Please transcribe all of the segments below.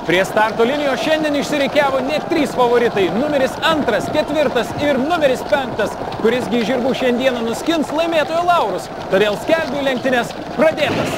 Prie starto linijos šiandien išsirikiavo net 3 favoritai – numeris 2, 4 ir numeris 5, kurisgi žirgų šiandieną nuskins laimėtojo laurus. Todėl skelbiu lenktynes pradėtas.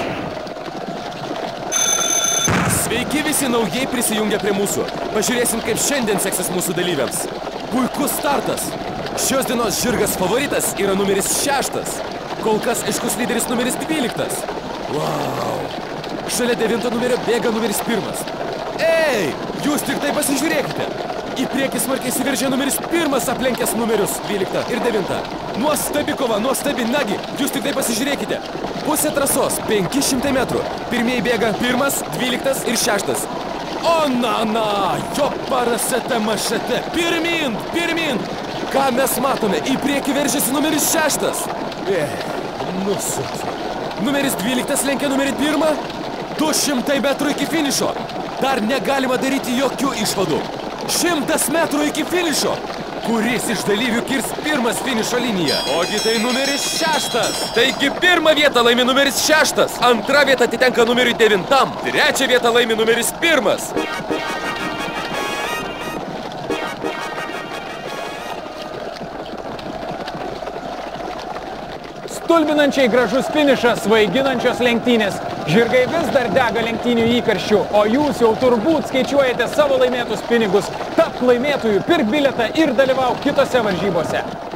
Sveiki visi naujai prisijungę prie mūsų. Pažiūrėsim, kaip šiandien seksis mūsų dalyviams. Puikus startas. Šios dienos žirgas favoritas yra numeris 6. Kol kas aiškus lyderis numeris 12. Wow. Šalia 9 numerio bėga numeris 1. Ei, jūs tik tai pasižiūrėkite. Į priekį smarkiai įsiveržė numeris 1, aplenkęs numerius 12 ir 9. Nuostabi kova, nuostabi, nagi, jūs tik tai pasižiūrėkite. Pusė trasos, 500 metrų. Pirmieji bėga 1, 12 ir 6. O na, jo parasete mašete. Pirmin, pirmin. Ką mes matome? Į priekį veržėsi numeris 6. Nusut. Numeris 12 lenkia numerį 1. 200 metrų iki finišo. Dar negalima daryti jokių išvadų. 100 metrų iki finišo. Kuris iš dalyvių kirs 1 finišo liniją? Ogi tai numeris 6. Taigi 1 vietą laimi numeris 6. 2 vieta atitenka numeriui 9. 3 vietą laimi numeris 1. Stulbinančiai gražus finišas, svaiginančios lenktynės. Žirgai vis dar dega lenktynių įkarščių, o jūs jau turbūt skaičiuojate savo laimėtus pinigus. Tapk laimėtojų, pirk bilietą ir dalyvauk kitose varžybose.